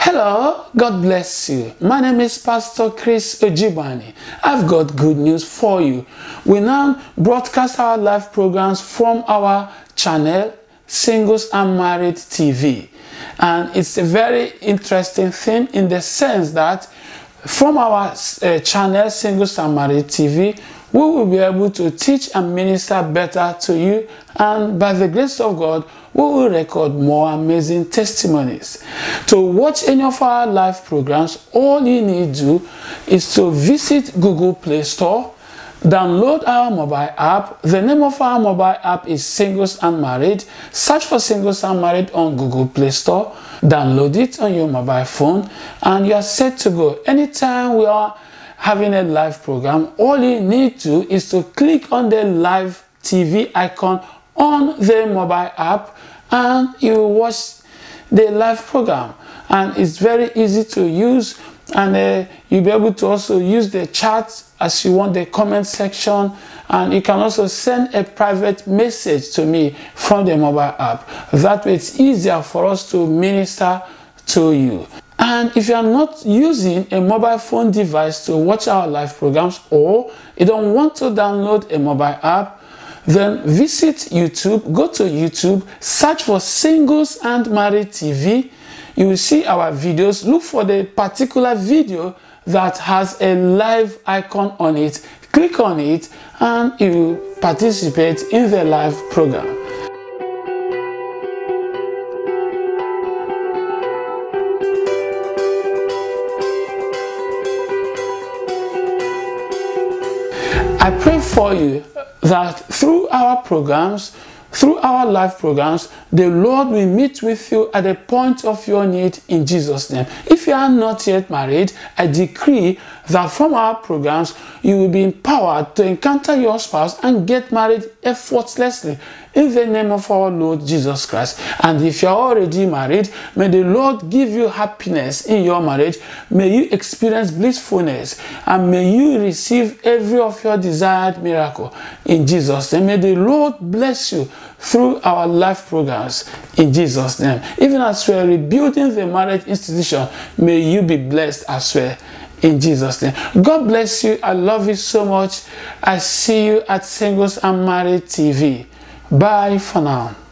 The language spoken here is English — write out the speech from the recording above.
Hello, God bless you. My name is Pastor Chris Ojibani. I've got good news for you. We now broadcast our live programs from our channel, Singles and Married TV. And it's a very interesting thing in the sense that from our channel, Singles and Married TV, we will be able to teach and minister better to you, and by the grace of God, we will record more amazing testimonies. To watch any of our live programs, all you need to do is to visit Google Play Store, download our mobile app. The name of our mobile app is Singles and Married. Search for Singles and Married on Google Play Store, download it on your mobile phone, and you are set to go. Anytime we are having a live program, all you need to do is to click on the live TV icon on the mobile app and you watch the live program. And it's very easy to use, and you'll be able to also use the chat as you want, the comment section, and you can also send a private message to me from the mobile app. That way it's easier for us to minister to you. And if you are not using a mobile phone device to watch our live programs, or you don't want to download a mobile app, then visit YouTube, go to YouTube, search for Singles and Married TV. You will see our videos. Look for the particular video that has a live icon on it. Click on it and you participate in the live program. I pray for you that through our programs, through our live programs, the Lord will meet with you at the point of your need in Jesus' name. If you are not yet married, I decree that from our programs, you will be empowered to encounter your spouse and get married effortlessly in the name of our Lord Jesus Christ. And if you are already married, may the Lord give you happiness in your marriage. May you experience blissfulness, and may you receive every of your desired miracle in Jesus' name. May the Lord bless you through our live programs in Jesus' name. Even as we are rebuilding the marriage institution, may you be blessed as well in Jesus' name. God bless you. I love you so much. I see you at Singles and Married TV. Bye for now.